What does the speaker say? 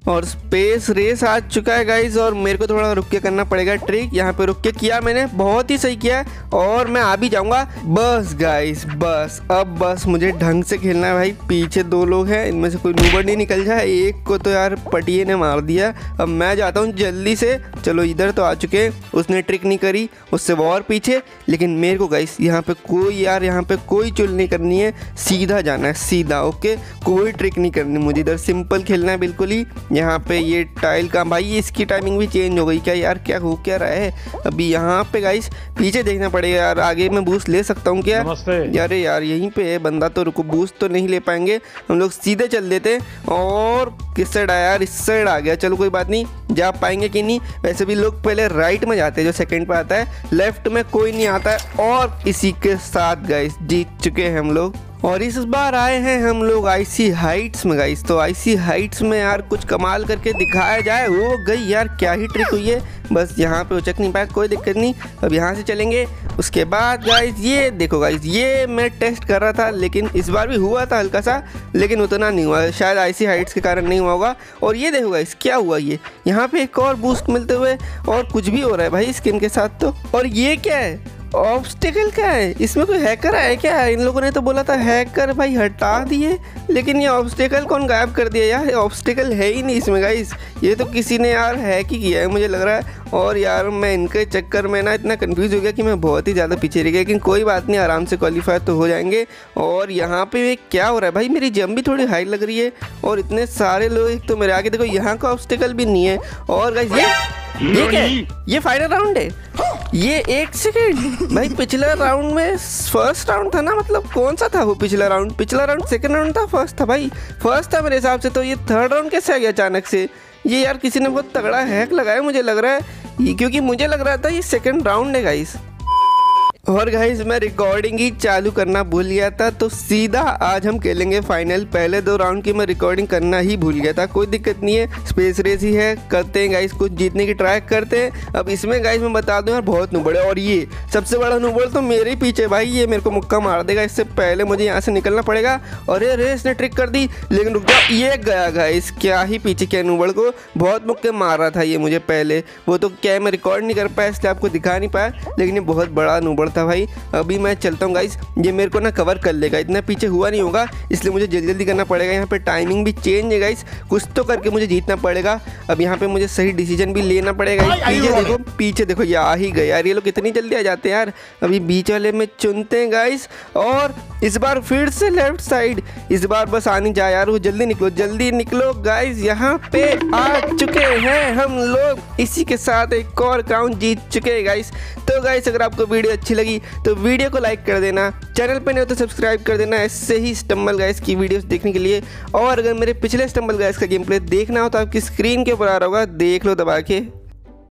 और space race आ चुका है गाइज, और मेरे को थोड़ा रुक के करना पड़ेगा ट्रिक। यहाँ पे रुक के किया मैंने, बहुत ही सही किया और मैं आ भी जाऊंगा। बस गाइज बस, अब बस मुझे ढंग से खेलना है भाई। पीछे 2 लोग हैं, इनमें से कोई नूबड़ नहीं निकल जाए। एक को तो यार पटिए ने मार दिया। अब मैं जाता हूँ जल्दी से। चलो इधर तो आ चुके, उसने ट्रिक नहीं करी, उससे वो और पीछे। लेकिन मेरे को गाइज यहाँ पे कोई चुल नहीं करनी है, सीधा जाना है सीधा। ओके, कोई ट्रिक नहीं करनी मुझे, इधर सिंपल खेलना है बिल्कुल ही। यहाँ पे ये टाइल का भाई इसकी टाइमिंग भी चेंज हो गई क्या यार, क्या हो क्या रहा है अभी। यहाँ पे गाइस पीछे देखना पड़ेगा यार, आगे मैं बूस्ट ले सकता हूँ क्या? अरे यार यहीं पे है बंदा, तो रुको बूस्ट तो नहीं ले पाएंगे हम लोग, सीधे चल देते। और किस साइड आया यार, इस साइड आ गया। चलो कोई बात नहीं, जा पाएंगे कि नहीं। वैसे भी लोग पहले राइट में जाते हैं जो सेकंड पे आता है, लेफ्ट में कोई नहीं आता है। और इसी के साथ गाइस जीत चुके हैं हम लोग। और इस बार आए हैं हम लोग आईसी हाइट्स में गाइस। तो आईसी हाइट्स में यार कुछ कमाल करके दिखाया जाए। वो गई यार, क्या ही ट्रिक हुई है। बस यहाँ पे उचक नहीं पाया, कोई दिक्कत नहीं। अब यहाँ से चलेंगे। उसके बाद गाइस ये देखो गाइस, ये मैं टेस्ट कर रहा था, लेकिन इस बार भी हुआ था हल्का सा, लेकिन उतना नहीं हुआ, शायद आईसी हाइट्स के कारण नहीं हुआ होगा। और ये देखो गाइस क्या हुआ, ये यहाँ पे एक और बूस्ट मिलते हुए, और कुछ भी हो रहा है भाई स्किन के साथ तो। और ये क्या है, ऑब्स्टिकल क्या है, इसमें कोई हैकर है क्या? इन लोगों ने तो बोला था हैकर भाई हटा दिए, लेकिन ये ऑब्स्टिकल कौन गायब कर दिया यार? ऑब्स्टिकल है ही नहीं इसमें गाइस, ये तो किसी ने यार हैक ही किया है मुझे लग रहा है। और यार मैं इनके चक्कर में ना इतना कंफ्यूज हो गया कि मैं बहुत ही ज़्यादा पीछे रह गया, लेकिन कोई बात नहीं, आराम से क्वालिफाई तो हो जाएंगे। और यहाँ पे क्या हो रहा है भाई, मेरी जंप भी थोड़ी हाई लग रही है, और इतने सारे लोग तो मेरे आगे देखो, यहाँ का ऑब्स्टिकल भी नहीं है। और गाइस ये क्या है? ये फाइनल राउंड है। ये 1 सेकेंड भाई, पिछला राउंड में फर्स्ट राउंड था ना, मतलब कौन सा था वो पिछला राउंड? पिछला राउंड सेकंड राउंड था, फर्स्ट था भाई, फर्स्ट था मेरे हिसाब से। तो ये थर्ड राउंड कैसे आ गया अचानक से? ये यार किसी ने बहुत तगड़ा हैक लगाया मुझे लग रहा है, क्योंकि मुझे लग रहा था ये सेकंड राउंड है गाइस। और गाइस मैं रिकॉर्डिंग ही चालू करना भूल गया था, तो सीधा आज हम खेलेंगे फाइनल। पहले 2 राउंड की मैं रिकॉर्डिंग करना ही भूल गया था, कोई दिक्कत नहीं है, स्पेस रेस ही है, करते हैं गाइस, कुछ जीतने की ट्राई करते हैं। अब इसमें गाइस मैं बता दूं यार बहुत नुबड़ है, और ये सबसे बड़ा नुबड़ तो मेरे पीछे भाई, ये मेरे को मुक्का मार देगा, इससे पहले मुझे यहाँ से निकलना पड़ेगा। और ये इसने ट्रिक कर दी, लेकिन रुक जाओ, ये गया गाइस, क्या ही पीछे क्या नुबड़ को बहुत मुक्के मार रहा था ये मुझे पहले, वो तो क्या मैं रिकॉर्ड नहीं कर पाया इसलिए आपको दिखा नहीं पाया, लेकिन ये बहुत बड़ा नुबड़ था भाई। अभी मैं चलता हूँ गाइस, ये मेरे को ना कवर कर लेगा, इतना पीछे हुआ नहीं होगा, इसलिए मुझे जल्दी जल्दी करना पड़ेगा। यहाँ पे टाइमिंग भी चेंज है गाइस, कुछ तो करके मुझे जीतना पड़ेगा। अब यहाँ पे मुझे सही डिसीजन भी लेना पड़ेगा। पीछे देखो ये आ ही गए यार, ये लोग कितनी जल्दी आ जाते हैं यार। अभी बीच वाले में चुनते हैं गाइस, और इस बार फिर से लेफ्ट साइड, इस बार बस आनी जाए यार, वो जल्दी निकलो गाइस। यहाँ पे आ चुके हैं हम लोग, इसी के साथ एक और राउंड जीत चुके हैं गाइस। तो गाइस अगर आपको वीडियो अच्छी लगी तो वीडियो को लाइक कर देना, चैनल पे नहीं हो तो सब्सक्राइब कर देना ऐसे ही स्टम्बल गाइस की वीडियोस देखने के लिए। और अगर मेरे पिछले स्टम्बल गाइस का गेम प्ले देखना हो तो आपकी स्क्रीन के ऊपर आ रहा होगा, देख लो दबा के।